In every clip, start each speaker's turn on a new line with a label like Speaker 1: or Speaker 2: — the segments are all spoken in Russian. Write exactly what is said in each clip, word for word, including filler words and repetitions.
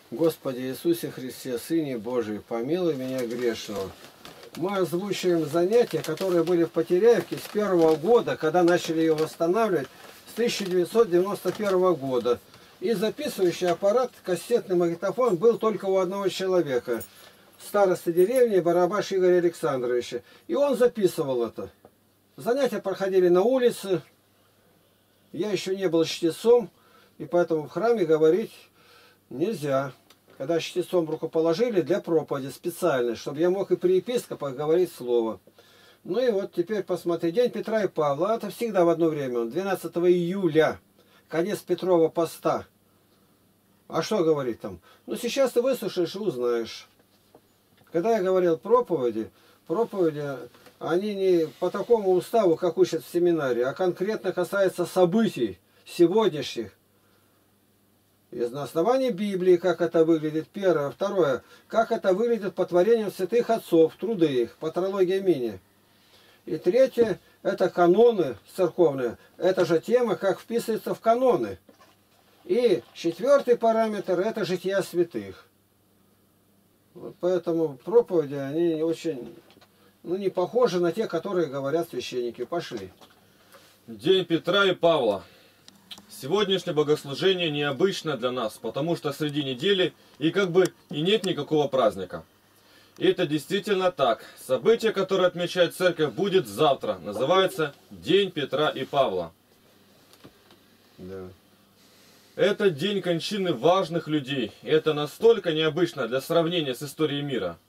Speaker 1: Господи Иисусе Христе, Сыне Божий, помилуй меня грешного. Мы озвучиваем занятия, которые были в Потеряевке с первого года, когда начали ее восстанавливать, с тысяча девятьсот девяносто первого года. И записывающий аппарат, кассетный магнитофон, был только у одного человека. Староста деревни Барабаш Игоря Александровича. И он записывал это. Занятия проходили на улице. Я еще не был чтецом, и поэтому в храме говорить нельзя. Когда чтецом рукоположили для проповеди специально, чтобы я мог и при епископах говорить слово. Ну и вот теперь посмотри. День Петра и Павла. Это всегда в одно время. двенадцатого июля. Конец Петрова поста. А что говорить там? Ну сейчас ты выслушаешь и узнаешь. Когда я говорил проповеди, проповеди, они не по такому уставу, как учат в семинаре, а конкретно касаются событий сегодняшних. Из на основании Библии, как это выглядит, первое. Второе, как это выглядит по творениям святых отцов, труды их, патрология мини. И третье, это каноны церковные. Это же тема, как вписывается в каноны. И четвертый параметр, это жития святых. Вот поэтому проповеди, они очень, ну, не похожи на те, которые говорят священники. Пошли.
Speaker 2: День Петра и Павла. Сегодняшнее богослужение необычно для нас, потому что среди недели и как бы и нет никакого праздника. И это действительно так. Событие, которое отмечает церковь, будет завтра. Называется День Петра и Павла.
Speaker 1: Да.
Speaker 2: Это день кончины важных людей. И это настолько необычно для сравнения с историей мира.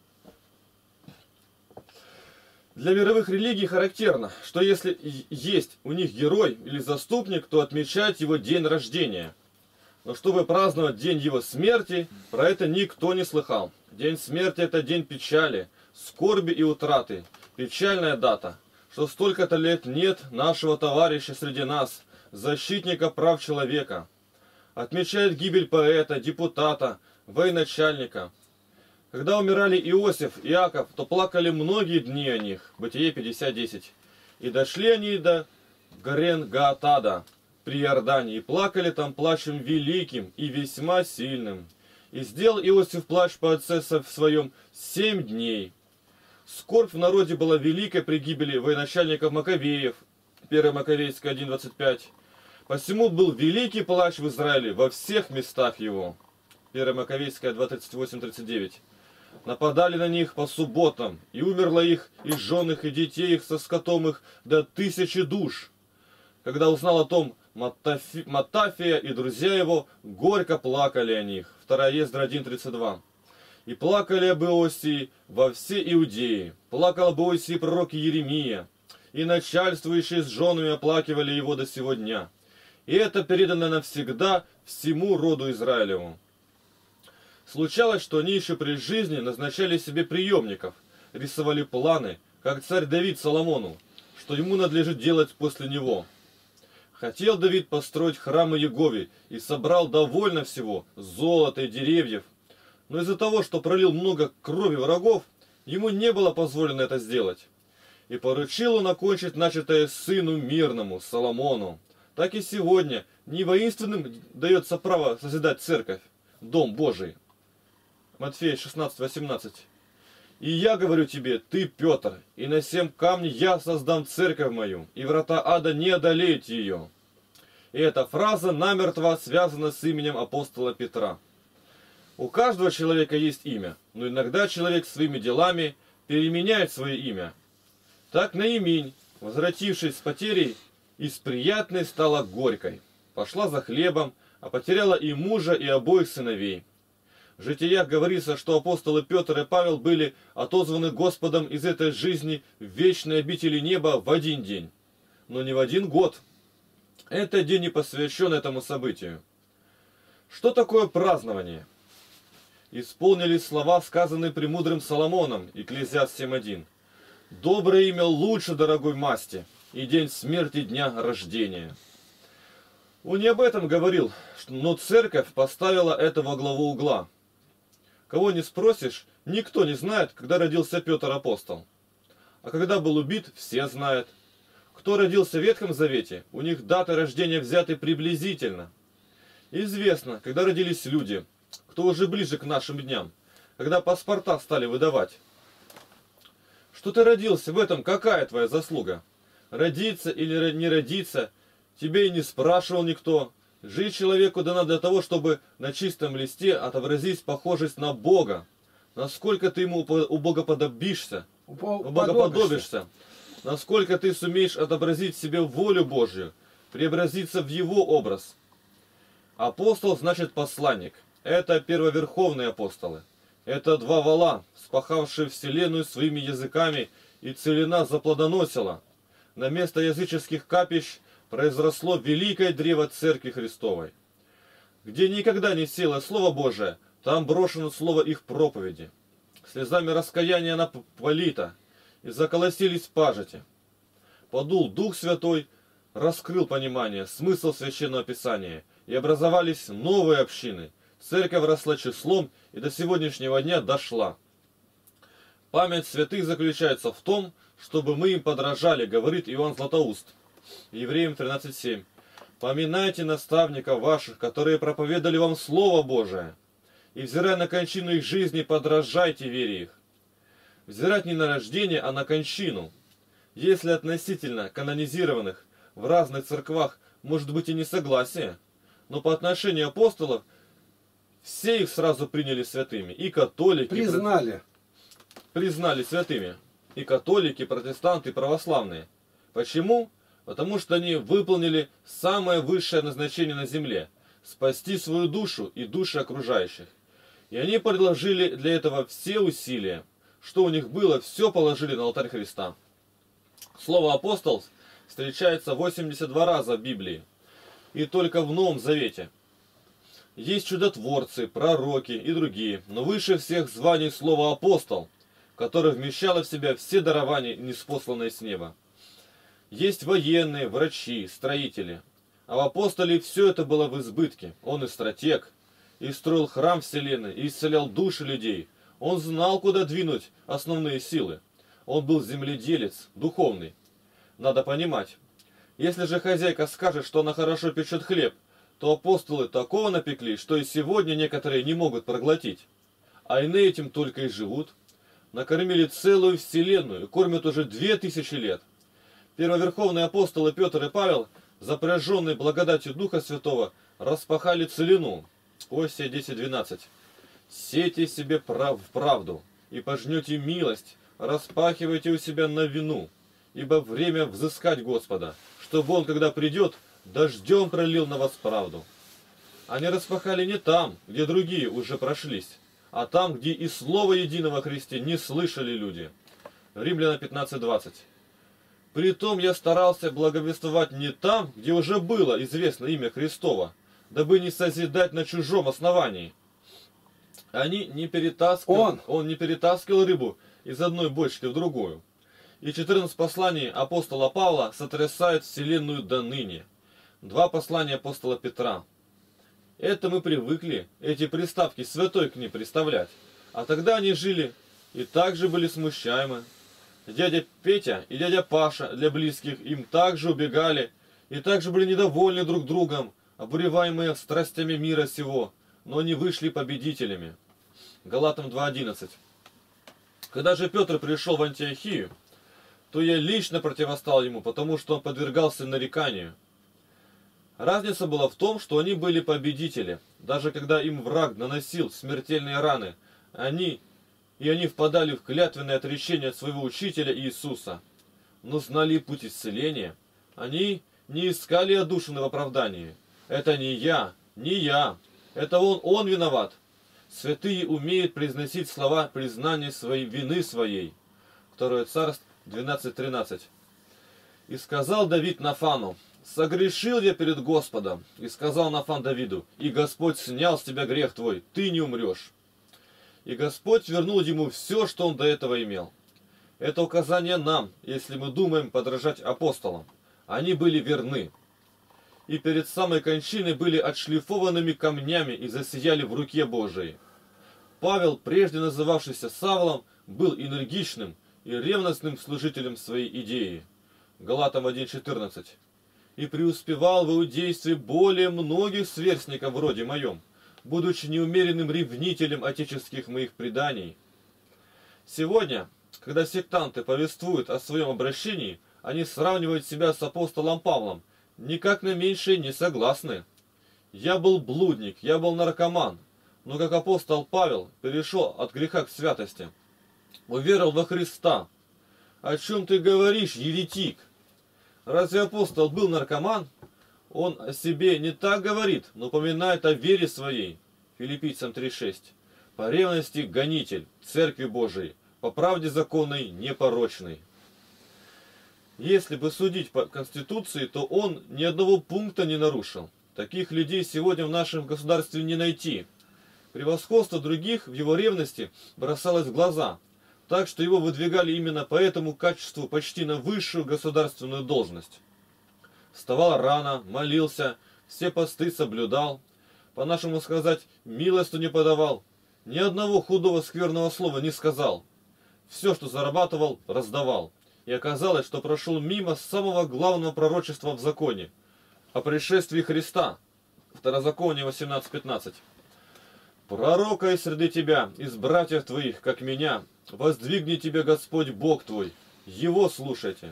Speaker 2: Для мировых религий характерно, что если есть у них герой или заступник, то отмечают его день рождения. Но чтобы праздновать день его смерти, про это никто не слыхал. День смерти – это день печали, скорби и утраты. Печальная дата, что столько-то лет нет нашего товарища среди нас, защитника прав человека. Отмечает гибель поэта, депутата, военачальника. Когда умирали Иосиф, Иаков, то плакали многие дни о них. Бытие пятьдесят десять. И дошли они до Гарен-Гаатада при Иордане, и плакали там плачем великим и весьма сильным. И сделал Иосиф плач по отце своем семь дней. Скорбь в народе была великая при гибели военачальников Маковеев. первое Маковейское один двадцать пять. Посему был великий плач в Израиле во всех местах его. первое Маковейское два тридцать восемь тридцать девять. Нападали на них по субботам, и умерло их, и жен их, и детей их, со скотом их, до тысячи душ. Когда узнал о том Матафи, Матафия и друзья его, горько плакали о них. второе Ездра один тридцать два. И плакали об Иосии во все Иудеи. Плакал об Иосии пророк Иеремия, и начальствующие с женами оплакивали его до сего дня. И это передано навсегда всему роду Израилеву. Случалось, что они еще при жизни назначали себе приемников, рисовали планы, как царь Давид Соломону, что ему надлежит делать после него. Хотел Давид построить храмы Ягове и собрал довольно всего, золота и деревьев. Но из-за того, что пролил много крови врагов, ему не было позволено это сделать. И поручил он окончить начатое сыну мирному, Соломону. Так и сегодня не воинственным дается право созидать церковь, дом Божий. Матфея шестнадцать восемнадцать. И я говорю тебе, ты, Петр, и на семь камней я создам церковь мою, и врата ада не одолеют ее. И эта фраза намертво связана с именем апостола Петра. У каждого человека есть имя, но иногда человек своими делами переменяет свое имя. Так Наиминь, возвратившись с потерей, из приятной стала горькой. Пошла за хлебом, а потеряла и мужа, и обоих сыновей. В житиях говорится, что апостолы Петр и Павел были отозваны Господом из этой жизни в вечной обители неба в один день, но не в один год. Этот день не посвящен этому событию. Что такое празднование? Исполнились слова, сказанные премудрым Соломоном, Екклезиаст семь один. «Доброе имя лучше дорогой масти, и день смерти дня рождения». Он не об этом говорил, но церковь поставила это во главу угла. Кого не спросишь, никто не знает, когда родился Петр Апостол. А когда был убит, все знают. Кто родился в Ветхом Завете, у них даты рождения взяты приблизительно. Известно, когда родились люди, кто уже ближе к нашим дням, когда паспорта стали выдавать. Что ты родился, в этом какая твоя заслуга? Родиться или не родиться, тебе и не спрашивал никто. Жить человеку дано для того, чтобы на чистом листе отобразить похожесть на Бога. Насколько ты ему убогоподобишься, убогоподобишься, насколько ты сумеешь отобразить в себе волю Божью, преобразиться в Его образ. Апостол значит посланник. Это первоверховные апостолы. Это два вола, спахавшие вселенную своими языками, и целина заплодоносила. На место языческих капищ произросло великое древо Церкви Христовой. Где никогда не село Слово Божие, там брошено слово их проповеди. Слезами раскаяния она полита, и заколосились пажити. Подул Дух Святой, раскрыл понимание, смысл Священного Писания, и образовались новые общины. Церковь росла числом и до сегодняшнего дня дошла. Память святых заключается в том, чтобы мы им подражали, говорит Иоанн Златоуст. Евреям тринадцать семь. Поминайте наставников ваших, которые проповедали вам Слово Божие, и, взирая на кончину их жизни, подражайте вере их. Взирать не на рождение, а на кончину. Если относительно канонизированных в разных церквах может быть и несогласие, но по отношению апостолов все их сразу приняли святыми. И католики...
Speaker 1: Признали.
Speaker 2: Признали святыми. И католики, и протестанты, и православные. Почему? Потому что они выполнили самое высшее назначение на земле – спасти свою душу и души окружающих. И они предложили для этого все усилия. Что у них было, все положили на алтарь Христа. Слово «апостол» встречается восемьдесят два раза в Библии. И только в Новом Завете. Есть чудотворцы, пророки и другие, но выше всех званий слово «апостол», которое вмещало в себя все дарования, ниспосланные с неба. Есть военные, врачи, строители. А в апостоле все это было в избытке. Он и стратег, и строил храм вселенной, и исцелял души людей. Он знал, куда двинуть основные силы. Он был земледелец, духовный. Надо понимать, если же хозяйка скажет, что она хорошо печет хлеб, то апостолы такого напекли, что и сегодня некоторые не могут проглотить. А иные этим только и живут. Накормили целую вселенную, кормят уже две тысячи лет. Первоверховные апостолы Петр и Павел, запряженные благодатью Духа Святого, распахали целину. Осия десять двенадцать. Сейте себе прав в правду, и пожнете милость, распахивайте у себя на вину, ибо время взыскать Господа, чтобы Он, когда придет, дождем пролил на вас правду. Они распахали не там, где другие уже прошлись, а там, где и слова единого о Христе не слышали люди. Римляна пятнадцать двадцать. Притом я старался благовествовать не там, где уже было известно имя Христово, дабы не созидать на чужом основании. Они не перетаскивали, он. он не перетаскивал рыбу из одной бочки в другую. И четырнадцать посланий апостола Павла сотрясают вселенную до ныне. Два послания апостола Петра. Это мы привыкли, эти приставки святой к ним представлять. А тогда они жили и также были смущаемы. Дядя Петя и дядя Паша для близких им также убегали и также были недовольны друг другом, обуреваемые страстями мира сего, но они вышли победителями. Галатам два одиннадцать. Когда же Петр пришел в Антиохию, то я лично противостал ему, потому что он подвергался нареканию. Разница была в том, что они были победители. Даже когда им враг наносил смертельные раны, они и они впадали в клятвенное отречение от своего учителя Иисуса. Но знали путь исцеления. Они не искали отдушины в оправдании. Это не я, не я. Это он, он виноват. Святые умеют произносить слова признания своей вины своей. Второе Царств двенадцать тринадцать. И сказал Давид Нафану: согрешил я перед Господом. И сказал Нафан Давиду: и Господь снял с тебя грех твой, ты не умрешь. И Господь вернул ему все, что он до этого имел. Это указание нам, если мы думаем подражать апостолам. Они были верны. И перед самой кончиной были отшлифованными камнями и засияли в руке Божией. Павел, прежде называвшийся Савлом, был энергичным и ревностным служителем своей идеи. Галатам один четырнадцать. И преуспевал в иудействе более многих сверстников вроде моем, будучи неумеренным ревнителем отеческих моих преданий. Сегодня, когда сектанты повествуют о своем обращении, они сравнивают себя с апостолом Павлом, никак на меньшее не согласны. Я был блудник, я был наркоман, но как апостол Павел перешел от греха к святости, уверовал во Христа. О чем ты говоришь, еретик? Разве апостол был наркоман? Он о себе не так говорит, но упоминает о вере своей. Филиппийцам три шесть. По ревности гонитель, Церкви Божией, по правде законной непорочной. Если бы судить по Конституции, то он ни одного пункта не нарушил. Таких людей сегодня в нашем государстве не найти. Превосходство других в его ревности бросалось в глаза, так что его выдвигали именно по этому качеству почти на высшую государственную должность. Вставал рано, молился, все посты соблюдал, по-нашему сказать, милостью не подавал, ни одного худого скверного слова не сказал. Все, что зарабатывал, раздавал. И оказалось, что прошел мимо самого главного пророчества в законе о пришествии Христа. Второзаконие восемнадцать пятнадцать. «Пророка из среды тебя, из братьев твоих, как меня, воздвигни тебе Господь Бог твой, Его слушайте».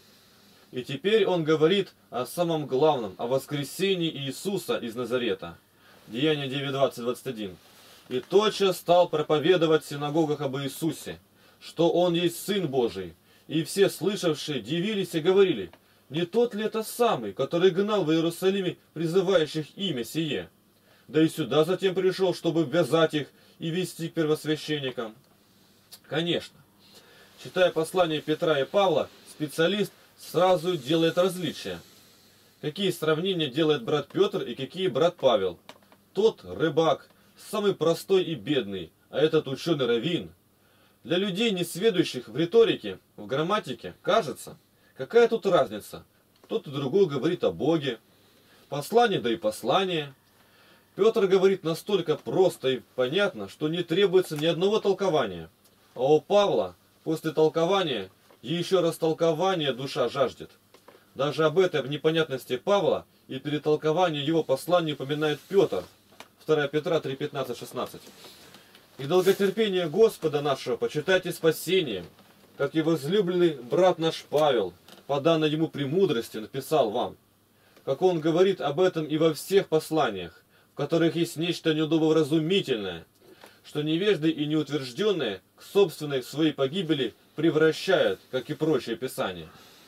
Speaker 2: И теперь он говорит о самом главном, о воскресении Иисуса из Назарета. Деяния девять двадцать двадцать один. «И тотчас стал проповедовать в синагогах об Иисусе, что Он есть Сын Божий. И все слышавшие дивились и говорили, не тот ли это самый, который гнал в Иерусалиме призывающих имя сие? Да и сюда затем пришел, чтобы ввязать их и вести к первосвященникам». Конечно, читая послания Петра и Павла, специалист сразу делает различия. Какие сравнения делает брат Петр и какие брат Павел. Тот рыбак, самый простой и бедный, а этот ученый раввин. Для людей, несведущих в риторике, в грамматике, кажется, какая тут разница? Тот и другой говорит о Боге. Послание, да и послание. Петр говорит настолько просто и понятно, что не требуется ни одного толкования. А у Павла после толкования еще раз толкования душа жаждет. Даже об этой непонятности Павла и перетолковании его послания упоминает Петр. второе Петра три пятнадцать шестнадцать. «И долготерпение Господа нашего почитайте спасением, как и возлюбленный брат наш Павел, по данной ему премудрости, написал вам». Как он говорит об этом и во всех посланиях, в которых есть нечто неудобовразумительное, что невежды и неутвержденные к собственной своей погибели превращают, как и прочие писания.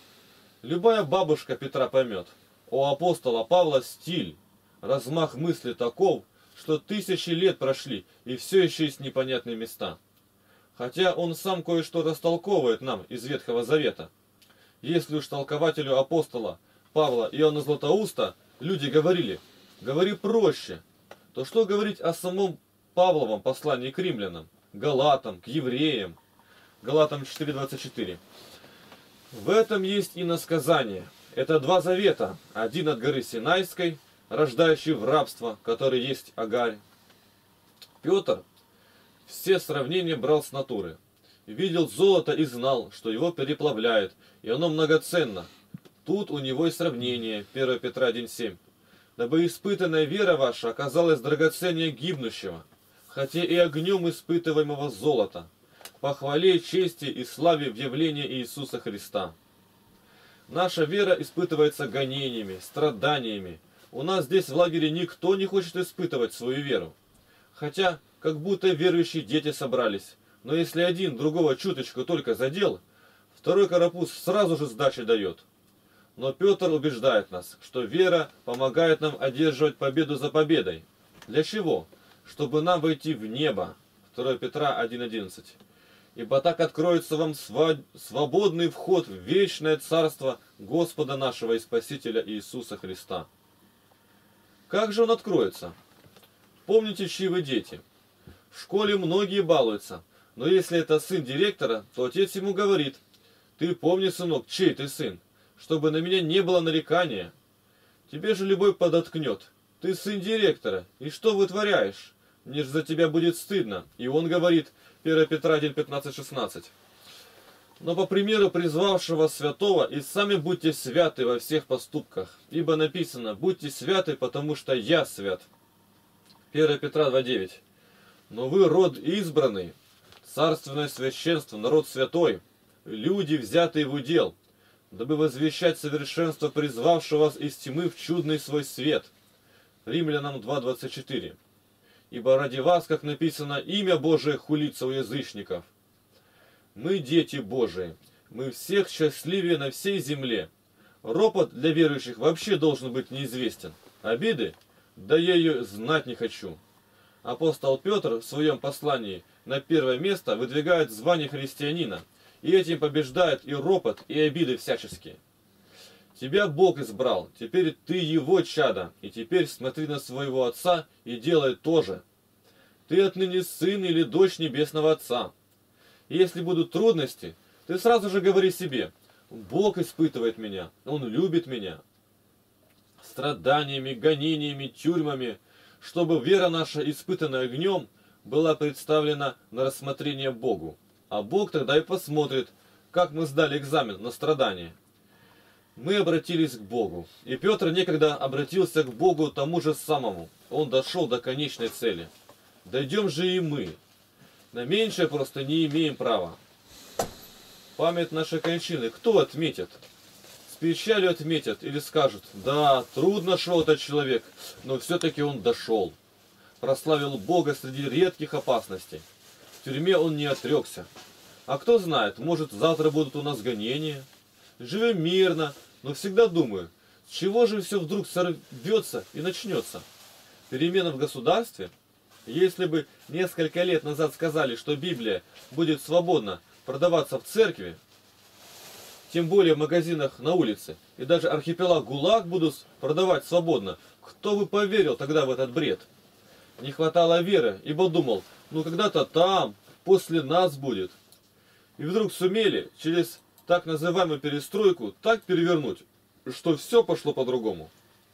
Speaker 2: Любая бабушка Петра поймет, у апостола Павла стиль, размах мысли таков, что тысячи лет прошли, и все еще есть непонятные места. Хотя он сам кое-что растолковывает нам из Ветхого Завета. Если уж толкователю апостола Павла Иоанна Златоуста люди говорили, говори проще, то что говорить о самом Павловом послании к римлянам, галатам, к евреям? Галатам четыре двадцать четыре. В этом есть иносказание. Это два завета. Один от горы Синайской, рождающий в рабство, который есть Агарь. Петр все сравнения брал с натуры. Видел золото и знал, что его переплавляют, и оно многоценно. Тут у него и сравнение, первое Петра один семь. Дабы испытанная вера ваша оказалась драгоценнее гибнущего, хотя и огнем испытываемого золота, по хвале, чести и славе в явлении Иисуса Христа. Наша вера испытывается гонениями, страданиями. У нас здесь в лагере никто не хочет испытывать свою веру. Хотя, как будто верующие дети собрались. Но если один другого чуточку только задел, второй карапуз сразу же сдачи дает. Но Петр убеждает нас, что вера помогает нам одерживать победу за победой. Для чего? Чтобы нам войти в небо. второе Петра один одиннадцать. Ибо так откроется вам свободный вход в вечное царство Господа нашего и Спасителя Иисуса Христа. Как же он откроется? Помните, чьи вы дети. В школе многие балуются, но если это сын директора, то отец ему говорит: ты помни, сынок, чей ты сын, чтобы на меня не было нарекания. Тебе же любой подоткнет: ты сын директора, и что вытворяешь? Мне же за тебя будет стыдно. И он говорит, первое Петра один пятнадцать шестнадцать. Но по примеру призвавшего святого, и сами будьте святы во всех поступках, ибо написано: будьте святы, потому что я свят. первое Петра два девять. Но вы род избранный, царственное священство, народ святой, люди, взятые в удел, дабы возвещать совершенство призвавшего вас из тьмы в чудный свой свет. Римлянам два двадцать четыре. Ибо ради вас, как написано, имя Божие хулится у язычников. Мы дети Божии, мы всех счастливее на всей земле. Ропот для верующих вообще должен быть неизвестен. Обиды? Да я ее знать не хочу. Апостол Петр в своем послании на первое место выдвигает звание христианина, и этим побеждает и ропот, и обиды всяческие. Тебя Бог избрал, теперь ты его чадо, и теперь смотри на своего отца и делай то же. Ты отныне сын или дочь небесного отца. И если будут трудности, ты сразу же говори себе: Бог испытывает меня, Он любит меня. Страданиями, гонениями, тюрьмами, чтобы вера наша, испытанная огнем, была представлена на рассмотрение Богу. А Бог тогда и посмотрит, как мы сдали экзамен на страдания. Мы обратились к Богу. И Петр некогда обратился к Богу тому же самому. Он дошел до конечной цели. Дойдем же и мы. На меньшее просто не имеем права. Память нашей кончины кто отметит? С печалью отметят или скажут: да, трудно шел этот человек, но все-таки он дошел. Прославил Бога среди редких опасностей. В тюрьме он не отрекся. А кто знает, может, завтра будут у нас гонения. Живем мирно, но всегда думаю, с чего же все вдруг сорвется и начнется? Перемена в государстве? Если бы несколько лет назад сказали, что Библия будет свободно продаваться в церкви, тем более в магазинах на улице, и даже архипелаг ГУЛАГ будут продавать свободно, кто бы поверил тогда в этот бред? Не хватало веры, ибо думал, ну когда-то там, после нас будет. И вдруг сумели через так называемую перестройку так перевернуть, что все пошло по-другому.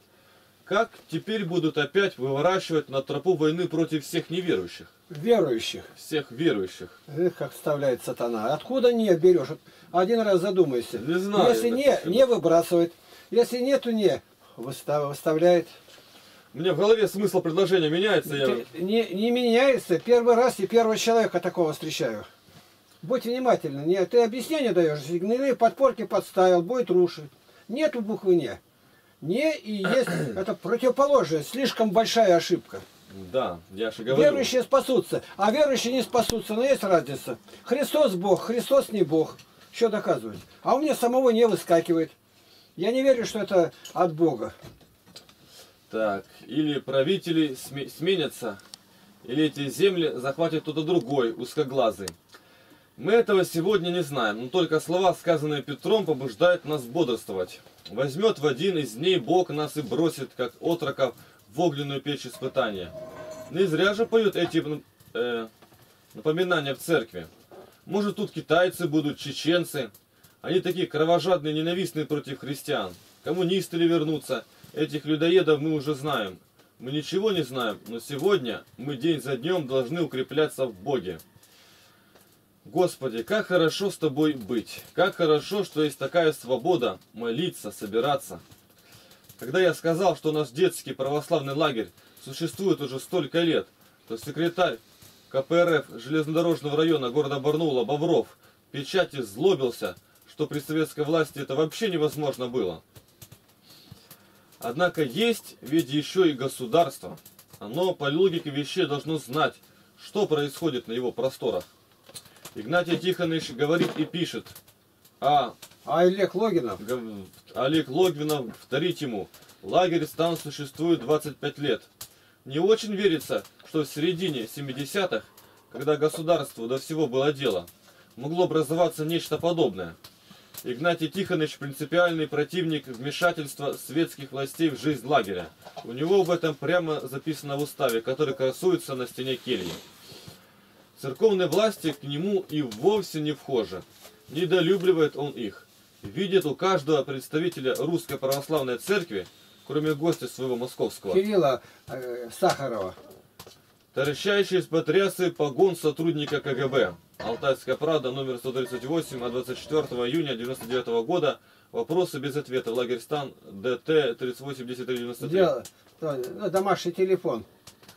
Speaker 2: Как теперь будут опять выворачивать на тропу войны против всех неверующих?
Speaker 1: Верующих.
Speaker 2: Всех верующих.
Speaker 1: Эх, как вставляет сатана. Откуда не берешь? Один раз задумайся.
Speaker 2: Не знаю.
Speaker 1: Если не, не выбрасывает. Если нету, не выставляет.
Speaker 2: У меня в голове смысл предложения меняется. Я...
Speaker 1: Не, не меняется. Первый раз и первого человека такого встречаю. Будь внимательны. Не, ты объяснение даешь. Сигналы, подпорки подставил, будет рушить. Нету буквы «не». Не и есть, это противоположное, слишком большая ошибка.
Speaker 2: Да, я же говорю.
Speaker 1: Верующие спасутся, а верующие не спасутся, но есть разница. Христос Бог, Христос не Бог. Что доказывать? А у меня самого не выскакивает. Я не верю, что это от Бога.
Speaker 2: Так, или правители сменятся, или эти земли захватит кто-то другой, узкоглазый. Мы этого сегодня не знаем, но только слова, сказанные Петром, побуждают нас бодрствовать. Возьмет в один из дней Бог нас и бросит, как отроков, в огненную печь испытания. Не зря же поют эти э, напоминания в церкви. Может, тут китайцы будут, чеченцы. Они такие кровожадные, ненавистные против христиан. Коммунисты ли вернутся? Этих людоедов мы уже знаем. Мы ничего не знаем, но сегодня мы день за днем должны укрепляться в Боге. Господи, как хорошо с Тобой быть. Как хорошо, что есть такая свобода молиться, собираться. Когда я сказал, что наш детский православный лагерь существует уже столько лет, то секретарь ка пэ эр эф железнодорожного района города Барнаула Бавров в печати злобился, что при советской власти это вообще невозможно было. Однако есть ведь еще и государство. Оно по логике вещей должно знать, что происходит на его просторах. Игнатий Тихонович говорит и пишет, а,
Speaker 1: а Олег Логинов?
Speaker 2: Олег Логвинов вторит ему, лагерь Стан существует двадцать пять лет. Не очень верится, что в середине семидесятых, когда государству до всего было дело, могло образоваться нечто подобное. Игнатий Тихонович принципиальный противник вмешательства светских властей в жизнь лагеря. У него об этом прямо записано в уставе, который красуется на стене кельи. Церковные власти к нему и вовсе не вхожи. Недолюбливает он их. Видит у каждого представителя Русской Православной Церкви, кроме гостя своего московского,
Speaker 1: Кирилла э, Сахарова,
Speaker 2: торчащий из-под рясы погон сотрудника ка гэ бэ. Алтайская правда, номер сто тридцать восемь, от двадцать четвёртого июня девяносто девятого года. Вопросы без ответа. Лагерь Стан, дэ тэ тридцать восемь десять три девяносто три.
Speaker 1: Дело, домашний телефон.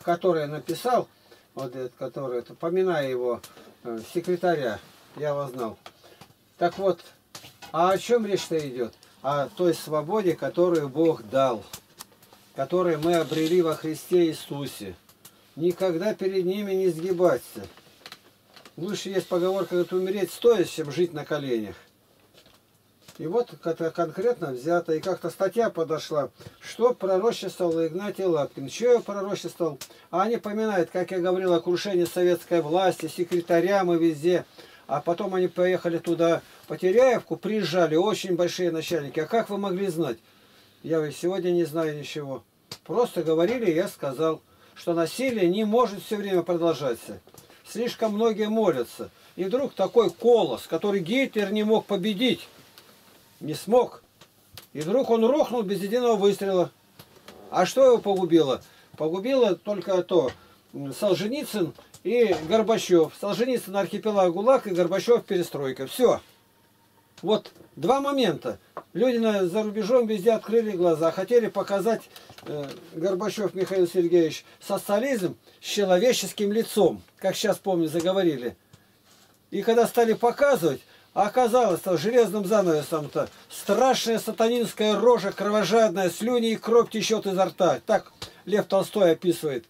Speaker 1: который написал, вот этот, который, это, поминая его, э, секретаря, я его знал. Так вот, а о чем речь-то идет? О той свободе, которую Бог дал, которую мы обрели во Христе Иисусе. Никогда перед ними не сгибаться. Лучше есть поговорка, говорит, умереть стоя, чем жить на коленях. И вот это конкретно взято. И как-то статья подошла, что пророчествовал Игнатий Лапкин. Что я пророчествовал? А они поминают, как я говорил, о крушении советской власти, секретарям и везде. А потом они поехали туда, по Теряевку, приезжали, очень большие начальники. А как вы могли знать? Я ведь сегодня не знаю ничего. Просто говорили, я сказал, что насилие не может все время продолжаться. Слишком многие молятся. И вдруг такой колос, который Гитлер не мог победить, не смог. И вдруг он рухнул без единого выстрела. А что его погубило? Погубило только то, Солженицын и Горбачев. Солженицын архипелаг ГУЛАГ и Горбачев перестройка. Все. Вот два момента. Люди на, за рубежом везде открыли глаза. Хотели показать э, Горбачев Михаил Сергеевич социализм с человеческим лицом. Как сейчас, помню, заговорили. И когда стали показывать, а оказалось, что железным занавесом-то страшная сатанинская рожа, кровожадная, слюни и кровь течет изо рта. Так Лев Толстой описывает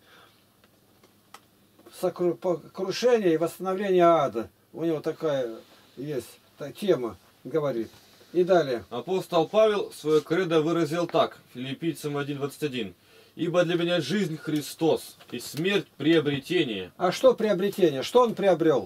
Speaker 1: крушение и восстановление ада. У него такая есть тема, говорит. И далее.
Speaker 2: Апостол Павел свое кредо выразил так, Филиппийцам один двадцать один. «Ибо для меня жизнь Христос, и смерть приобретение».
Speaker 1: А что приобретение? Что он приобрел?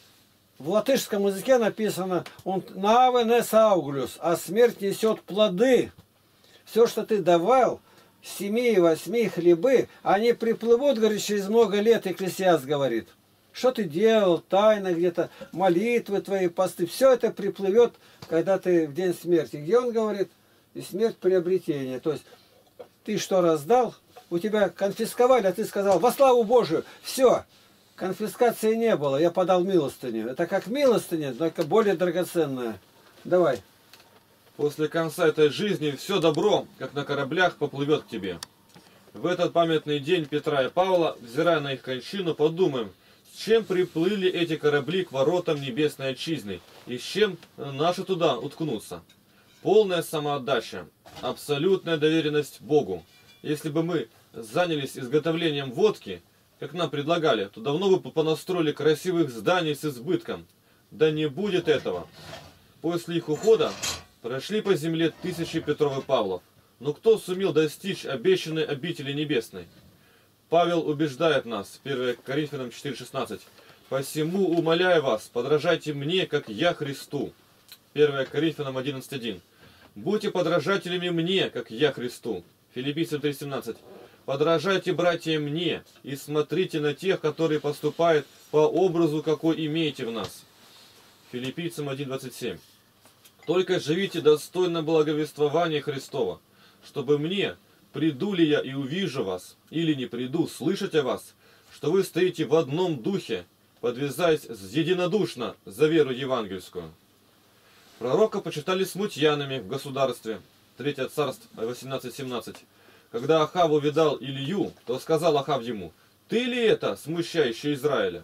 Speaker 1: В латышском языке написано он «наве нес ауглюс», а смерть несет плоды. Все, что ты давал, семи и восьми хлебы, они приплывут, говорит, через много лет, Экклесиаст говорит. Что ты делал, тайно где-то, молитвы твои, посты, все это приплывет, когда ты в день смерти. Где он говорит? И смерть приобретения. То есть ты что раздал, у тебя конфисковали, а ты сказал, во славу Божию, все. Конфискации не было, я подал милостыню. Это как милостыня, только более драгоценная. Давай.
Speaker 2: После конца этой жизни все добро, как на кораблях, поплывет к тебе. В этот памятный день Петра и Павла, взирая на их кончину, подумаем, с чем приплыли эти корабли к воротам небесной отчизны, и с чем наши туда уткнутся. Полная самоотдача, абсолютная доверенность Богу. Если бы мы занялись изготовлением водки, как нам предлагали, то давно бы понастроили красивых зданий с избытком. Да не будет этого. После их ухода прошли по земле тысячи Петров и Павлов. Но кто сумел достичь обещанной обители небесной? Павел убеждает нас, первое Коринфянам четыре шестнадцать. «Посему умоляю вас, подражайте мне, как я Христу». первое Коринфянам одиннадцать один. «Будьте подражателями мне, как я Христу». Филиппийцам три семнадцать. «Подражайте, братья, мне, и смотрите на тех, которые поступают по образу, какой имеете в нас». Филиппийцам один двадцать семь. «Только живите достойно благовествования Христова, чтобы мне, приду ли я и увижу вас, или не приду, слышать о вас, что вы стоите в одном духе, подвязаясь единодушно за веру евангельскую». Пророка почитали смутьянами в государстве. третье Царств восемнадцать семнадцать. Когда Ахав увидал Илью, то сказал Ахав ему, «Ты ли это, смущающий Израиля?»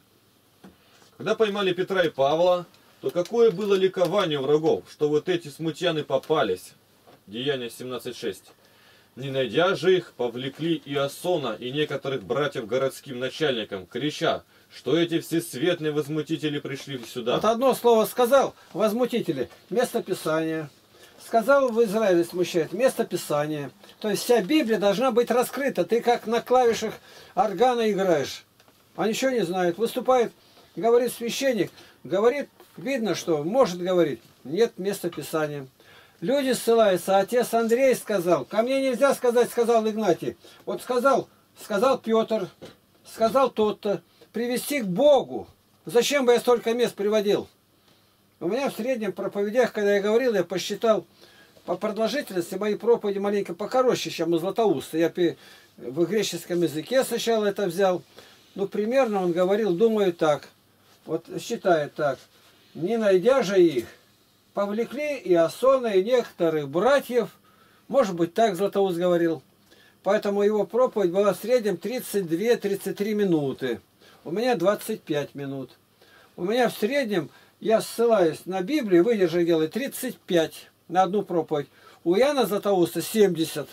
Speaker 2: Когда поймали Петра и Павла, то какое было ликование у врагов, что вот эти смутьяны попались. Деяния семнадцать шесть. Не найдя же их, повлекли Иасона и некоторых братьев городским начальникам, крича, что эти всесветные возмутители пришли сюда.
Speaker 1: Вот одно слово сказал, возмутители, место Писания. Сказал в Израиле смущает, место Писания. То есть вся Библия должна быть раскрыта. Ты как на клавишах органа играешь. А ничего не знают. Выступает, говорит священник, говорит, видно, что может говорить. Нет места Писания. Люди ссылаются, отец Андрей сказал. Ко мне нельзя сказать, сказал Игнатий. Вот сказал, сказал Петр, сказал тот-то. Привести к Богу. Зачем бы я столько мест приводил? У меня в среднем проповедях, когда я говорил, я посчитал по продолжительности мои проповеди маленько покороче, чем у Златоуста. Я в греческом языке сначала это взял. Ну, примерно он говорил, думаю, так. Вот считает так. Не найдя же их, повлекли Иасона и некоторых братьев, может быть, так Златоуст говорил, Поэтому его проповедь была в среднем тридцать две — тридцать три минуты. У меня двадцать пять минут. У меня в среднем, я ссылаюсь на Библию, выдержек делаю тридцать пять на одну проповедь. У Иоанна Златоуста семьдесят,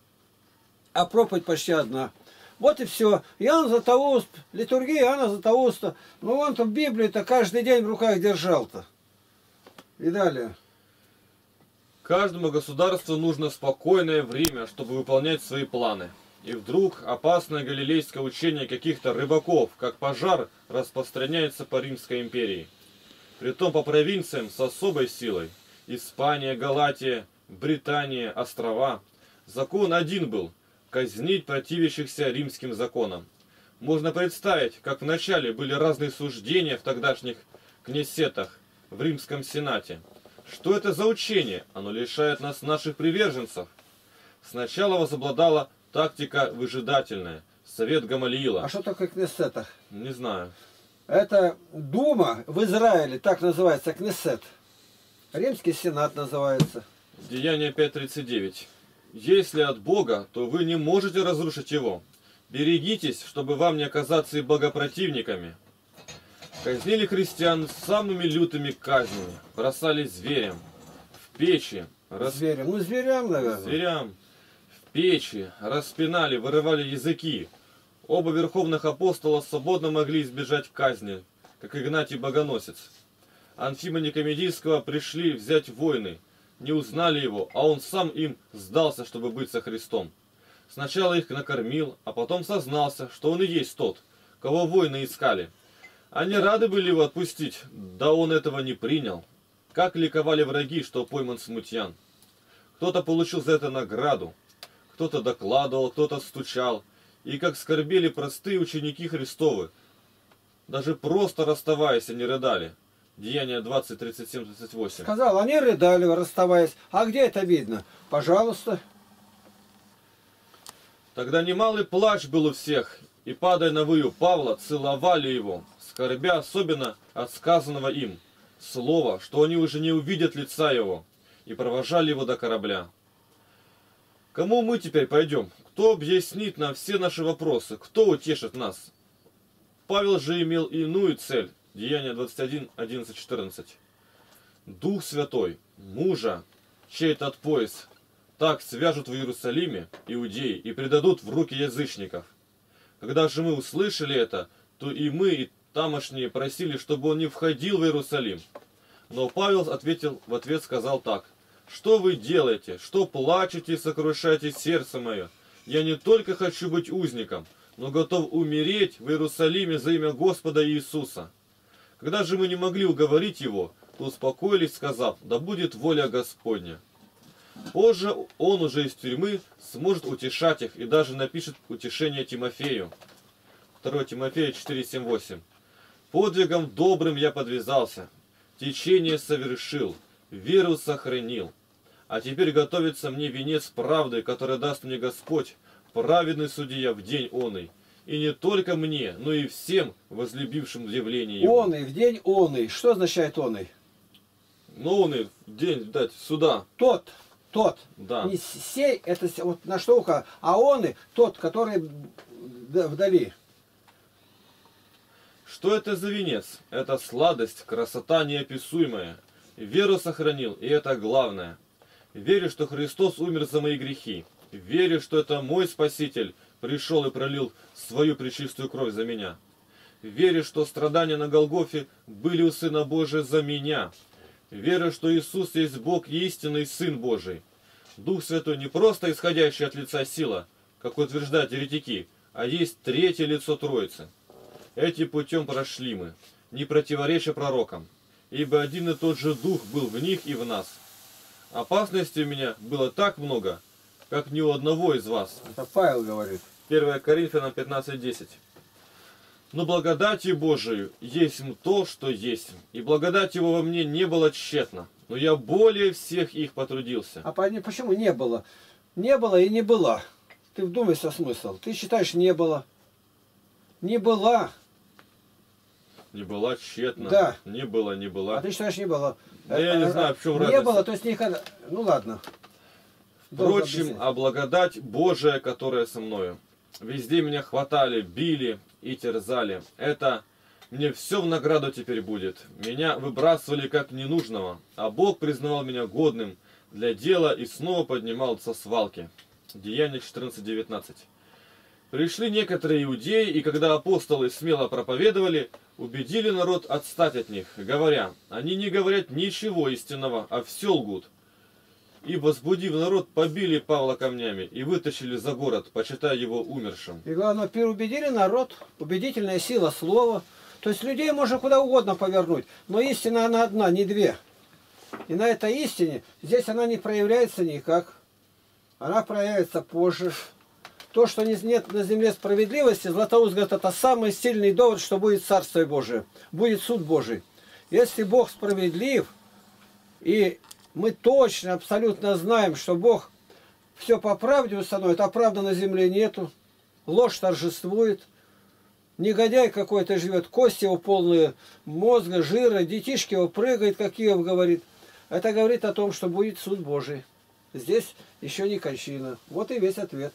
Speaker 1: а проповедь почти одна. Вот и все. Иоанн Златоуст, литургия Иоанна Златоуста. Ну он там Библию-то каждый день в руках держал-то. И далее.
Speaker 2: Каждому государству нужно спокойное время, чтобы выполнять свои планы. И вдруг опасное галилейское учение каких-то рыбаков, как пожар, распространяется по Римской империи. Притом по провинциям с особой силой. Испания, Галатия, Британия, острова. Закон один был – казнить противящихся римским законам. Можно представить, как вначале были разные суждения в тогдашних кнессетах, в Римском Сенате. Что это за учение? Оно лишает нас наших приверженцев. Сначала возобладала тактика выжидательная, совет Гамалиила.
Speaker 1: А что такое кнессета?
Speaker 2: Не знаю.
Speaker 1: Это дума в Израиле, так называется кнессет. Римский сенат называется.
Speaker 2: Деяние пять тридцать девять. Если от Бога, то вы не можете разрушить его. Берегитесь, чтобы вам не оказаться и богопротивниками. Казнили христиан самыми лютыми казнями, бросали зверям, в печи, рас...
Speaker 1: Зверям, ну зверям, наверное.
Speaker 2: зверям, в печи, распинали, вырывали языки. Оба верховных апостола свободно могли избежать казни, как Игнатий Богоносец. Анфима Никомедийского пришли взять войны, не узнали его, а он сам им сдался, чтобы быть со Христом. Сначала их накормил, а потом сознался, что он и есть тот, кого воины искали. Они рады были его отпустить, да он этого не принял. Как ликовали враги, что пойман смутьян. Кто-то получил за это награду, кто-то докладывал, кто-то стучал. И как скорбели простые ученики Христовы, даже просто расставаясь, они рыдали. Деяние двадцать тридцать семь тридцать восемь.
Speaker 1: Сказал, они рыдали, расставаясь. А где это видно? Пожалуйста.
Speaker 2: Тогда немалый плач был у всех, и, падая на выю Павла, целовали его, скорбя особенно от сказанного им слова, что они уже не увидят лица его, и провожали его до корабля. Кому мы теперь пойдем? Кто объяснит нам все наши вопросы? Кто утешит нас? Павел же имел иную цель. Деяние двадцать один одиннадцать четырнадцать. Дух Святой, мужа, чей этот пояс, так свяжут в Иерусалиме иудеи и предадут в руки язычников. Когда же мы услышали это, то и мы, и тамошние просили, чтобы он не входил в Иерусалим. Но Павел ответил, в ответ сказал так: «Что вы делаете? Что плачете и сокрушаете сердце мое? Я не только хочу быть узником, но готов умереть в Иерусалиме за имя Господа Иисуса». Когда же мы не могли уговорить его, то успокоились, сказав: «Да будет воля Господня». Позже он уже из тюрьмы сможет утешать их и даже напишет утешение Тимофею. второе Тимофея четыре семь восемь. «Подвигом добрым я подвязался, течение совершил, веру сохранил. А теперь готовится мне венец правды, который даст мне Господь, праведный судья в день оный. И не только мне, но и всем возлюбившим явление его».
Speaker 1: Оный, в день оный. Что означает оный?
Speaker 2: Но он и в день дать суда.
Speaker 1: Тот, тот.
Speaker 2: Да.
Speaker 1: Не сей, это с- вот на что указано, а оный, тот, который д- вдали.
Speaker 2: Что это за венец? Это сладость, красота неописуемая. Веру сохранил, и это главное. Верю, что Христос умер за мои грехи. Верю, что это мой Спаситель пришел и пролил свою пречистую кровь за меня. Верю, что страдания на Голгофе были у Сына Божия за меня. Верю, что Иисус есть Бог и истинный Сын Божий. Дух Святой не просто исходящий от лица сила, как утверждают еретики, а есть третье лицо Троицы. Этим путем прошли мы, не противореча пророкам, ибо один и тот же Дух был в них и в нас. Опасностей у меня было так много, как ни у одного из вас.
Speaker 1: Это Павел говорит.
Speaker 2: первое Коринфянам пятнадцать десять. Но благодатью Божию есть то, что есть, и благодать его во мне не была тщетна, но я более всех их потрудился.
Speaker 1: А по- почему не было? Не было и не была. Ты вдумайся смысл. Ты считаешь не было. Не была.
Speaker 2: Не была тщетна,
Speaker 1: Да.
Speaker 2: не было, не была.
Speaker 1: А ты считаешь не было.
Speaker 2: Да я не знаю, в чем
Speaker 1: Не
Speaker 2: разница.
Speaker 1: было, то есть никогда. Ну ладно.
Speaker 2: Впрочем, а благодать Божия, которая со мною. Везде меня хватали, били и терзали. Это мне все в награду теперь будет. Меня выбрасывали как ненужного, а Бог признавал меня годным для дела и снова поднимал со свалки. Деяния четырнадцать девятнадцать. Пришли некоторые иудеи, и когда апостолы смело проповедовали, убедили народ отстать от них, говоря, они не говорят ничего истинного, а все лгут. И, возбудив народ, побили Павла камнями и вытащили за город, почитая его умершим.
Speaker 1: И главное, переубедили народ, убедительная сила слова. То есть людей можно куда угодно повернуть, но истина она одна, не две. И на этой истине, здесь она не проявляется никак. Она проявится позже. То, что нет на земле справедливости, Златоуст говорит, это самый сильный довод, что будет Царствие Божие, будет суд Божий. Если Бог справедлив, и мы точно, абсолютно знаем, что Бог все по правде установит, а правды на земле нету, ложь торжествует, негодяй какой-то живет, кости его полные мозга, жира, детишки его прыгают, как Иов говорит. Это говорит о том, что будет суд Божий. Здесь еще не кончина. Вот и весь ответ.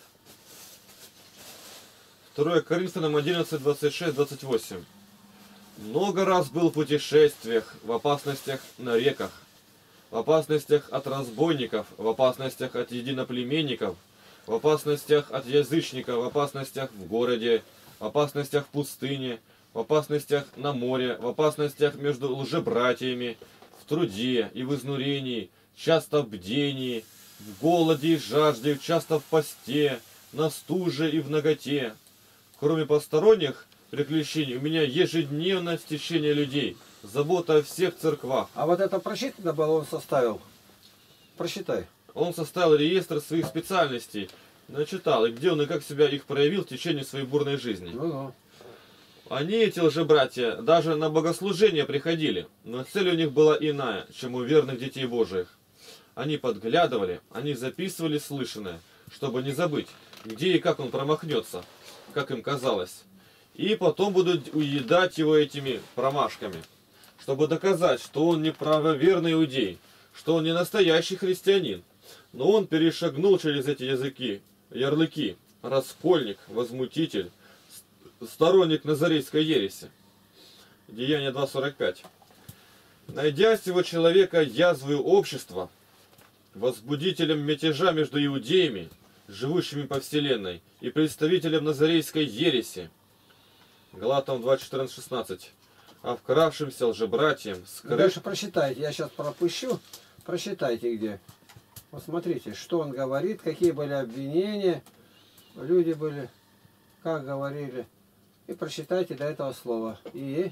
Speaker 2: второе Коринфянам одиннадцать, двадцать шесть, двадцать восемь. Много раз был в путешествиях, в опасностях на реках, в опасностях от разбойников, в опасностях от единоплеменников, в опасностях от язычников, в опасностях в городе, в опасностях в пустыне, в опасностях на море, в опасностях между лжебратьями, в труде и в изнурении, часто в бдении, в голоде и жажде, часто в посте, на стуже и в наготе. Кроме посторонних приключений, у меня ежедневное стечение людей, забота о всех церквах.
Speaker 1: А вот это прочитано было, он составил. Прочитай.
Speaker 2: Он составил реестр своих специальностей, начитал, и где он и как себя их проявил в течение своей бурной жизни.
Speaker 1: Ну-ну.
Speaker 2: Они, эти лжебратья, даже на богослужение приходили, но цель у них была иная, чем у верных детей Божиих. Они подглядывали, они записывали слышанное, чтобы не забыть, где и как он промахнется, как им казалось. И потом будут уедать его этими промашками, чтобы доказать, что он не правоверный иудей, что он не настоящий христианин. Но он перешагнул через эти языки, ярлыки, раскольник, возмутитель, сторонник назарейской ереси. Деяния два сорок пять. Найдя сего человека язвою общества, возбудителем мятежа между иудеями, живущими по вселенной, и представителем назарейской ереси. Галатам два, четырнадцать, шестнадцать. А вкравшимся лжебратьям скрыт...
Speaker 1: Дальше прочитайте, я сейчас пропущу. Прочитайте где. Вот смотрите, что он говорит, какие были обвинения, люди были, как говорили. И прочитайте до этого слова. И...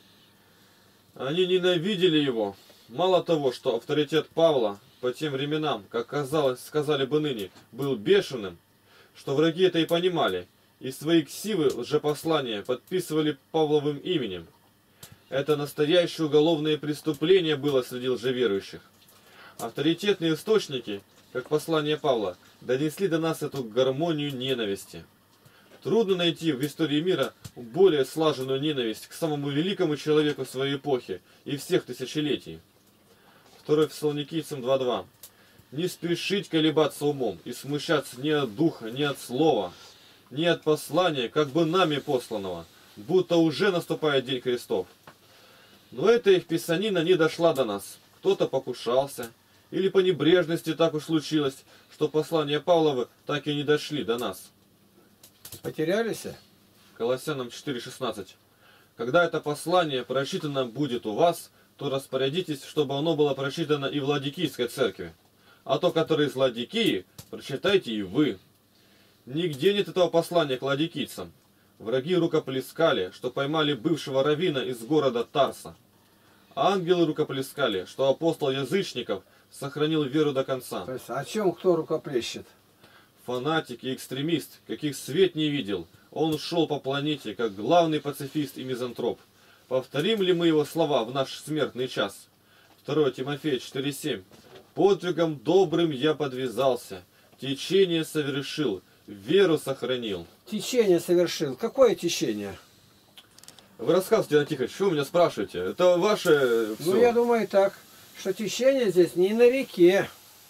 Speaker 2: Они ненавидели его. Мало того, что авторитет Павла по тем временам, как казалось, сказали бы ныне, был бешеным, что враги это и понимали, и свои ксивы лжепослания подписывали Павловым именем. Это настоящее уголовное преступление было среди лжеверующих. Авторитетные источники, как послание Павла, донесли до нас эту гармонию ненависти. Трудно найти в истории мира более слаженную ненависть к самому великому человеку своей эпохи и всех тысячелетий. второе Фессалоникийцам два два. Не спешить колебаться умом и смущаться ни от духа, ни от слова, ни от послания, как бы нами посланного, будто уже наступает день крестов. Но эта их писанина не дошла до нас. Кто-то покушался, или по небрежности так уж случилось, что послания Павлова так и не дошли до нас.
Speaker 1: Потерялись?
Speaker 2: Колоссянам четыре шестнадцать. Когда это послание прочитано будет у вас, то распорядитесь, чтобы оно было прочитано и в Ладикийской церкви. А то, которое из Ладикии, прочитайте и вы. Нигде нет этого послания к ладикийцам. Враги рукоплескали, что поймали бывшего раввина из города Тарса. Ангелы рукоплескали, что апостол язычников сохранил веру до конца.
Speaker 1: То есть о чем кто рукоплещет?
Speaker 2: Фанатик и экстремист, каких свет не видел. Он шел по планете, как главный пацифист и мизантроп. Повторим ли мы его слова в наш смертный час? второе Тимофея четыре семь. Подвигом добрым я подвязался, течение совершил, веру сохранил.
Speaker 1: Течение совершил. Какое течение?
Speaker 2: Вы рассказывайте, Иван Тихонович, что вы меня спрашиваете? Это ваше...
Speaker 1: Ну, я думаю так, что течение здесь не на реке,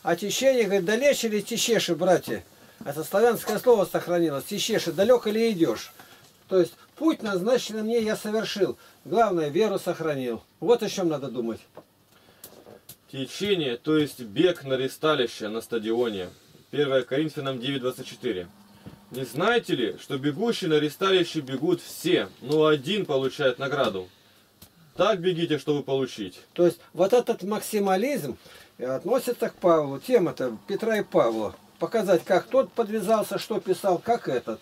Speaker 1: А течение, говорит, далече ли течеши, братья? Это славянское слово сохранилось. Течеши, далеко ли идешь? То есть путь назначенный мне я совершил. Главное, веру сохранил. Вот о чем надо думать.
Speaker 2: Течение, то есть бег на ресталище на стадионе. первое Коринфянам девять двадцать четыре. Не знаете ли, что бегущие на ресталище бегут все, но один получает награду? Так бегите, чтобы получить.
Speaker 1: То есть вот этот максимализм относится к Павлу. Тема-то Петра и Павла. Показать, как тот подвязался, что писал, как этот.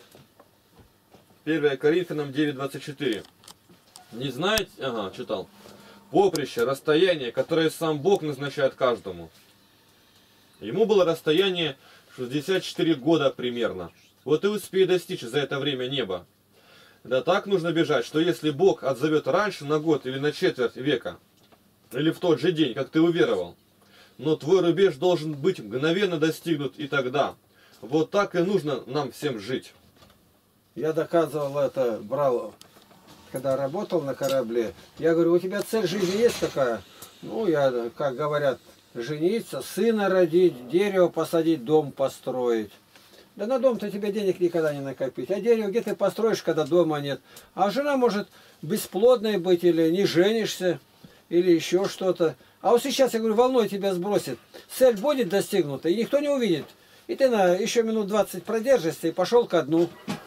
Speaker 2: первое Коринфянам девять двадцать четыре. Не знаете? Ага, читал. Поприще, расстояние, которое сам Бог назначает каждому. Ему было расстояние шестьдесят четыре года примерно. Вот и успей достичь за это время неба. Да так нужно бежать, что если Бог отзовет раньше на год или на четверть века, или в тот же день, как ты уверовал, но твой рубеж должен быть мгновенно достигнут и тогда. Вот так и нужно нам всем жить.
Speaker 1: Я доказывал это, брал, когда работал на корабле. Я говорю, у тебя цель жизни есть такая? Ну, я, как говорят, жениться, сына родить, дерево посадить, дом построить. Да на дом-то тебе денег никогда не накопить. А дерево где ты построишь, когда дома нет? А жена может бесплодной быть, или не женишься, или еще что-то. А вот сейчас, я говорю, волной тебя сбросит. Цель будет достигнута, и никто не увидит. И ты на еще минут двадцать продержишься и пошел ко дну.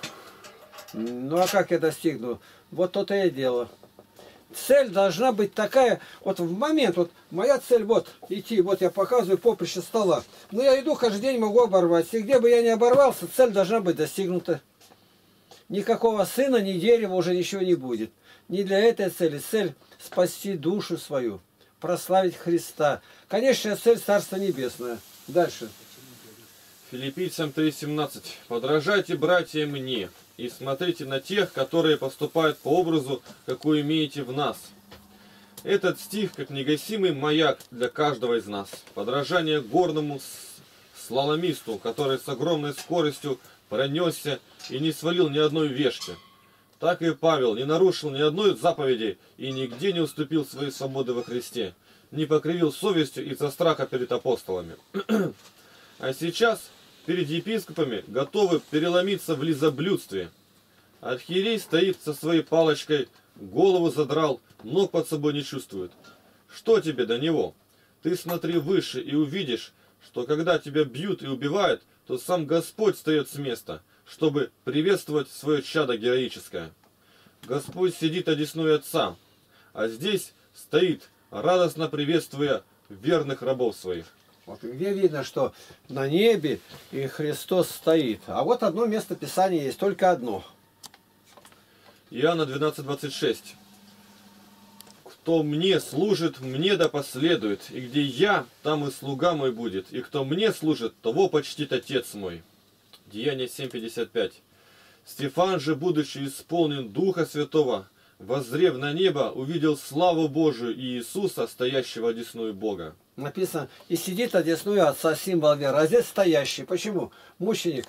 Speaker 1: Ну а как я достигну? Вот то-то и дело. Цель должна быть такая, вот в момент, вот моя цель вот идти, вот я показываю поприще стола. Но я иду каждый день, могу оборваться. И где бы я ни оборвался, цель должна быть достигнута. Никакого сына, ни дерева уже ничего не будет. Не для этой цели. Цель спасти душу свою, прославить Христа. Конечно, цель Царство Небесное. Дальше.
Speaker 2: Филиппийцам три семнадцать. Подражайте, братья, мне, и смотрите на тех, которые поступают по образу, какой имеете в нас. Этот стих, как негасимый маяк для каждого из нас. Подражание горному слаломисту, который с огромной скоростью пронесся и не свалил ни одной вешки. Так и Павел не нарушил ни одной заповеди и нигде не уступил своей свободы во Христе, не покривил совестью из-за страха перед апостолами. А сейчас перед епископами готовы переломиться в лизоблюдстве. Архиерей стоит со своей палочкой, голову задрал, ног под собой не чувствует. Что тебе до него? Ты смотри выше и увидишь, что когда тебя бьют и убивают, то сам Господь встает с места, чтобы приветствовать свое чадо героическое. Господь сидит одесную Отца, а здесь стоит, радостно приветствуя верных рабов своих.
Speaker 1: Вот где видно, что на небе и Христос стоит. А вот одно место Писания есть, только одно.
Speaker 2: Иоанна двенадцать двадцать шесть. Кто мне служит, мне да последует, и где я, там и слуга мой будет, и кто мне служит, того почтит Отец мой. Деяние семь пятьдесят пять. Стефан же, будучи исполнен Духа Святого, воззрев на небо, увидел славу Божию и Иисуса, стоящего одесную Бога.
Speaker 1: Написано, и сидит одесную Отца, символ веры, а здесь стоящий. Почему? Мученик.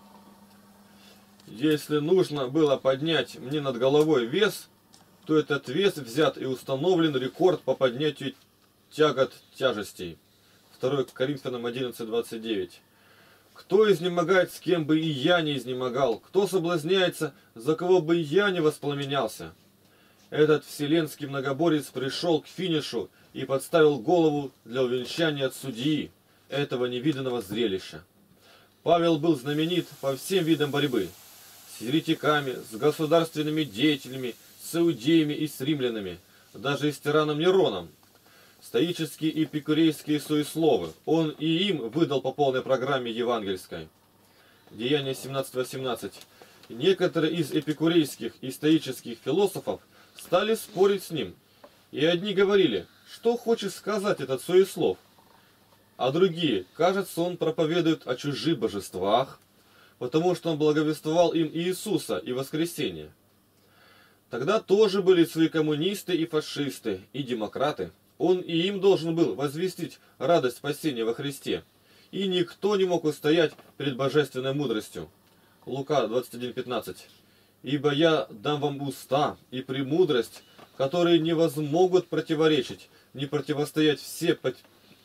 Speaker 2: Если нужно было поднять мне над головой вес, то этот вес взят и установлен рекорд по поднятию тягот тяжестей. второе Коринфянам одиннадцать двадцать девять. Кто изнемогает, с кем бы и я не изнемогал? Кто соблазняется, за кого бы и я не воспламенялся? Этот вселенский многоборец пришел к финишу и подставил голову для увенчания от судьи этого невиданного зрелища. Павел был знаменит по всем видам борьбы. С еретиками, с государственными деятелями, с иудеями и с римлянами, даже и с тираном Нероном. Стоические и эпикурейские суесловы. Он и им выдал по полной программе евангельской. Деяние семнадцать восемнадцать. Некоторые из эпикурейских и стоических философов стали спорить с ним. И одни говорили, что хочет сказать этот суеслов. А другие, кажется, он проповедует о чужих божествах, потому что он благовествовал им Иисуса и воскресение. Тогда тоже были свои коммунисты и фашисты, и демократы. Он и им должен был возвестить радость спасения во Христе. И никто не мог устоять перед божественной мудростью. Лука двадцать один пятнадцать. Ибо я дам вам уста и премудрость, которые не возмогут противоречить, не противостоять все,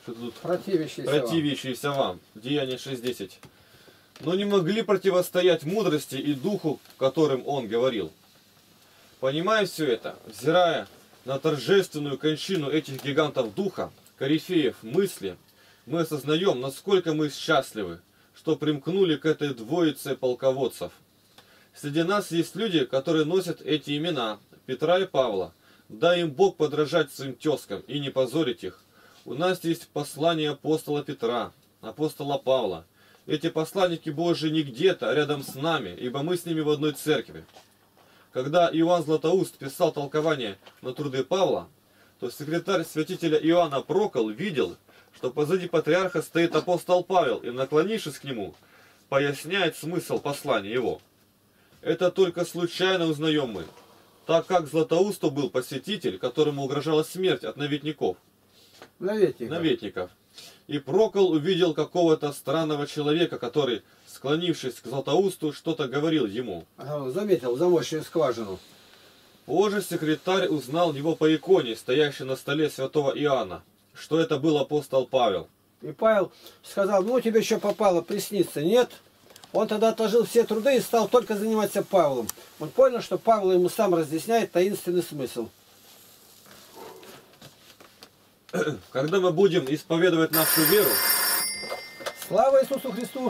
Speaker 2: что тут
Speaker 1: Противящийся,
Speaker 2: противящиеся вам. Деяние шесть десять. Но не могли противостоять мудрости и духу, которым он говорил. Понимая все это, взирая на торжественную кончину этих гигантов духа, корифеев мысли, мы осознаем, насколько мы счастливы, что примкнули к этой двоице полководцев. Среди нас есть люди, которые носят эти имена, Петра и Павла. Дай им Бог подражать своим тезкам и не позорить их. У нас есть послание апостола Петра, апостола Павла. Эти посланники Божии не где-то, а рядом с нами, ибо мы с ними в одной церкви. Когда Иоанн Златоуст писал толкование на труды Павла, то секретарь святителя Иоанна Прокол видел, что позади патриарха стоит апостол Павел и, наклонившись к нему, поясняет смысл послания его. Это только случайно узнаем мы, так как Златоусту был посетитель, которому угрожала смерть от наветников.
Speaker 1: Наветников.
Speaker 2: Наветников. И Прокол увидел какого-то странного человека, который, склонившись к Златоусту, что-то говорил ему.
Speaker 1: Ага, заметил замочную скважину.
Speaker 2: Позже секретарь узнал его по иконе, стоящей на столе святого Иоанна, что это был апостол Павел.
Speaker 1: И Павел сказал: ну тебе еще попало присниться. Нет. Он тогда отложил все труды и стал только заниматься Павлом. Он понял, что Павел ему сам разъясняет таинственный смысл.
Speaker 2: Когда мы будем исповедовать нашу веру,
Speaker 1: Слава Иисусу Христу!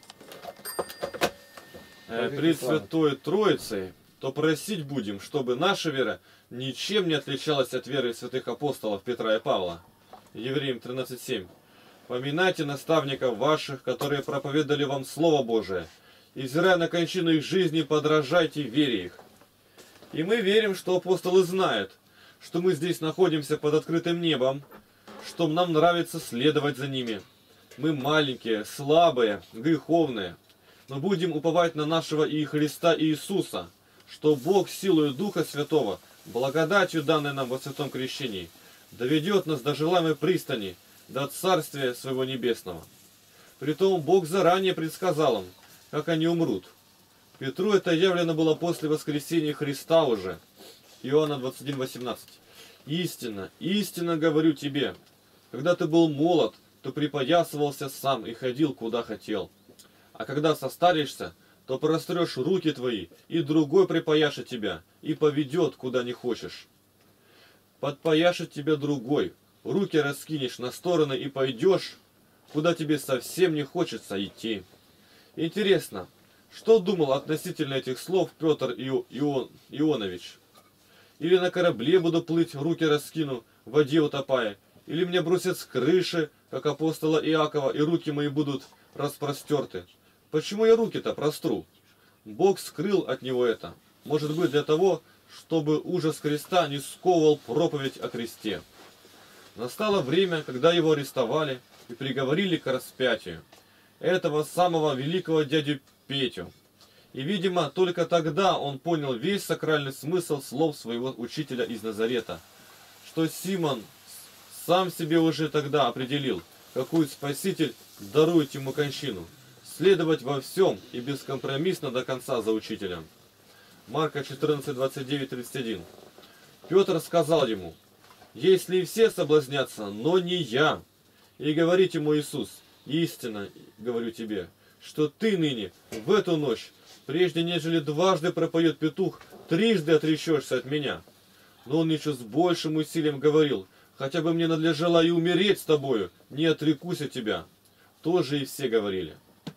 Speaker 2: э, пред Святой Троицей, то просить будем, чтобы наша вера ничем не отличалась от веры святых апостолов Петра и Павла. Евреям тринадцать семь. Поминайте наставников ваших, которые проповедовали вам Слово Божие, и, взирая на кончину их жизни, подражайте вере их. И мы верим, что апостолы знают, что мы здесь находимся под открытым небом, что нам нравится следовать за ними. Мы маленькие, слабые, греховные, но будем уповать на нашего и Христа Иисуса, что Бог силою Духа Святого, благодатью, данной нам во Святом Крещении, доведет нас до желаемой пристани, до Царствия Своего Небесного. Притом Бог заранее предсказал им, как они умрут. Петру это явлено было после воскресения Христа уже. Иоанна двадцать один восемнадцать. Истинно, истинно говорю тебе, когда ты был молод, то припоясывался сам и ходил, куда хотел. А когда состаришься, то прострешь руки твои, и другой припояшет тебя, и поведет, куда не хочешь. Подпояшет тебя другой, руки раскинешь на стороны и пойдешь, куда тебе совсем не хочется идти. Интересно, что думал относительно этих слов Петр Ио, Ион, Ионович? Или на корабле буду плыть, руки раскину, в воде утопая, или мне бросят с крыши, как апостола Иакова, и руки мои будут распростерты. Почему я руки-то простру? Бог скрыл от него это. Может быть, для того, чтобы ужас креста не сковывал проповедь о кресте. Настало время, когда его арестовали и приговорили к распятию. Этого самого великого дядю Петю. И, видимо, только тогда он понял весь сакральный смысл слов своего учителя из Назарета, что Симон сам себе уже тогда определил, какой Спаситель дарует ему кончину, следовать во всем и бескомпромиссно до конца за учителем. Марка четырнадцать, двадцать девять, тридцать один. Петр сказал ему: «Если и все соблазнятся, но не я». И говорит ему Иисус: «Истинно говорю тебе, что ты ныне, в эту ночь, прежде нежели дважды пропоет петух, трижды отречешься от меня». Но он еще с большим усилием говорил: «Хотя бы мне надлежало и умереть с тобою, не отрекусь от тебя». Тоже и все говорили.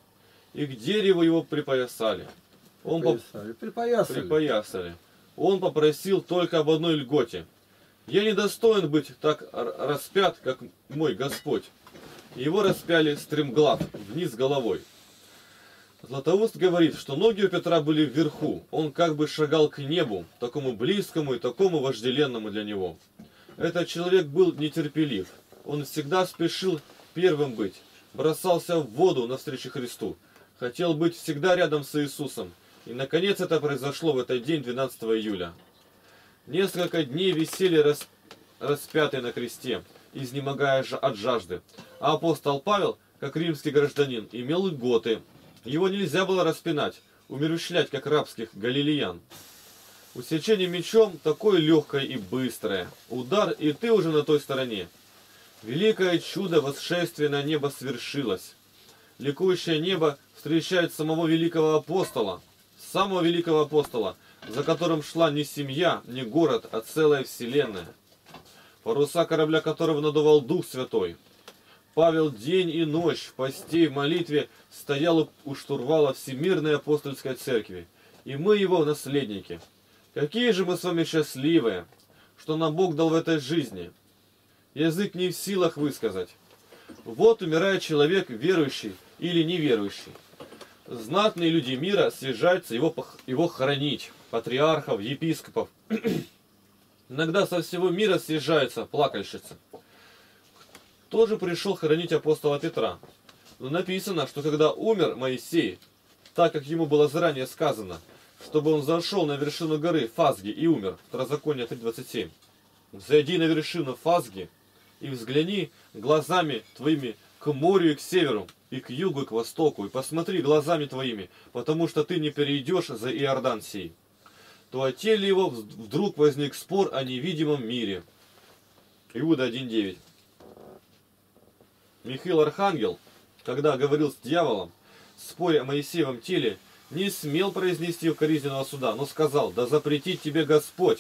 Speaker 2: И к дереву его припоясали. Он
Speaker 1: Припоясали.
Speaker 2: поп...
Speaker 1: Припоясали.
Speaker 2: Припоясали. Он попросил только об одной льготе. «Я не достоин быть так распят, как мой Господь». Его распяли стремглав, вниз головой. Златоуст говорит, что ноги у Петра были вверху. Он как бы шагал к небу, такому близкому и такому вожделенному для него. Этот человек был нетерпелив. Он всегда спешил первым быть. Бросался в воду навстречу Христу. Хотел быть всегда рядом с Иисусом. И, наконец, это произошло в этот день, двенадцатого июля. Несколько дней висели рас... распятые на кресте, изнемогая от жажды. А апостол Павел, как римский гражданин, имел льготы. Его нельзя было распинать, умерщвлять, как рабских галилеян. Усечение мечом такое легкое и быстрое. Удар, и ты уже на той стороне. Великое чудо восшествия на небо свершилось. Ликующее небо встречает самого великого апостола, самого великого апостола, за которым шла не семья, не город, а целая вселенная. Паруса корабля которого надувал Дух Святой. Павел день и ночь в посте и в молитве стоял у штурвала Всемирной апостольской церкви, и мы его наследники. Какие же мы с вами счастливые, что нам Бог дал в этой жизни. Язык не в силах высказать. Вот умирает человек, верующий или неверующий. Знатные люди мира съезжаются его, его хоронить, патриархов, епископов. Иногда со всего мира съезжаются плакальщицы. Кто же пришел хоронить апостола Петра? Но написано, что когда умер Моисей, так как ему было заранее сказано, чтобы он зашел на вершину горы Фазги и умер, Второзаконие три двадцать семь. Зайди на вершину Фазги и взгляни глазами твоими к морю и к северу, и к югу, и к востоку, и посмотри глазами твоими, потому что ты не перейдешь за Иордан сей. То о теле его вдруг возник спор о невидимом мире. Иуда один девять. Михаил Архангел, когда говорил с дьяволом, споря о Моисеевом теле, не смел произнести укоризненного суда, но сказал: да запретит тебе Господь.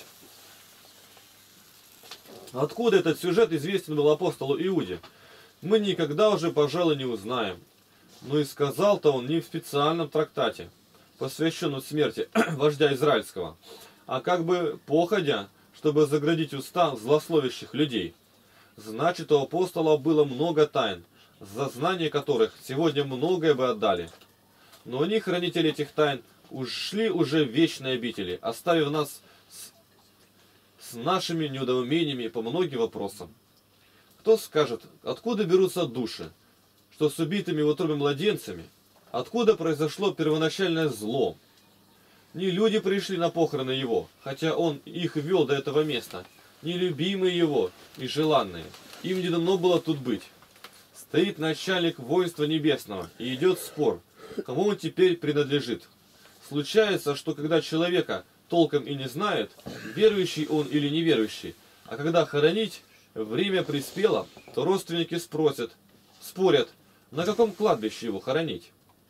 Speaker 2: Откуда этот сюжет известен был апостолу Иуде, мы никогда уже, пожалуй, не узнаем. Но и сказал-то он не в специальном трактате, посвященном смерти вождя израильского, а как бы походя, чтобы заградить уста злословящих людей. Значит, у апостола было много тайн, за знание которых сегодня многое бы отдали. Но они, хранители этих тайн, ушли уже в вечные обители, оставив нас с, с нашими недоумениями по многим вопросам. Кто скажет, откуда берутся души, что с убитыми в утробе младенцами, откуда произошло первоначальное зло? Не люди пришли на похороны его, хотя он их вел до этого места, не любимые его и желанные. Им не дано было тут быть. Стоит начальник воинства небесного, и идет спор, кому он теперь принадлежит. Случается, что когда человека толком и не знает, верующий он или неверующий, а когда хоронить время приспело, то родственники спросят, спорят, на каком кладбище его хоронить.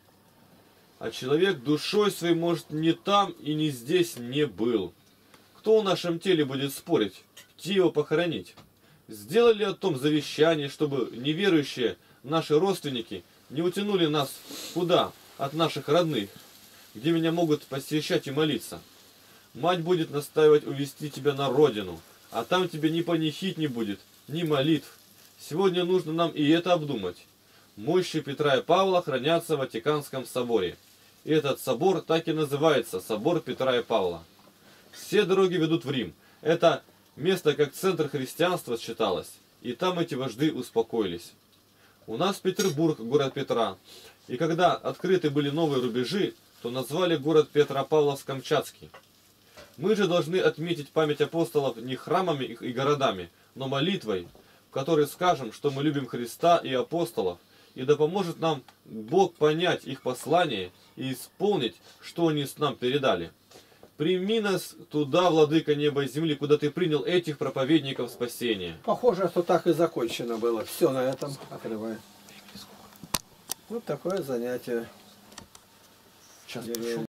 Speaker 2: А человек душой своей, может, не там и не здесь не был. Кто в нашем теле будет спорить, где его похоронить? Сделали о том завещание, чтобы неверующие наши родственники не утянули нас куда от наших родных, где меня могут посещать и молиться. Мать будет настаивать увести тебя на родину, а там тебе ни панихид не будет, ни молитв. Сегодня нужно нам и это обдумать. Мощи Петра и Павла хранятся в Ватиканском соборе. И этот собор так и называется Собор Петра и Павла. Все дороги ведут в Рим. Это место как центр христианства считалось. И там эти вожди успокоились. У нас Петербург, город Петра. И когда открыты были новые рубежи, то назвали город Петропавловск-Камчатский. Мы же должны отметить память апостолов не храмами и городами, но молитвой, в которой скажем, что мы любим Христа и апостолов, и да поможет нам Бог понять их послание и исполнить, что они с нам передали. Прими нас туда, владыка неба и земли, куда ты принял этих проповедников спасения.
Speaker 1: Похоже, что так и закончено было. Все на этом отрываем. Вот такое занятие.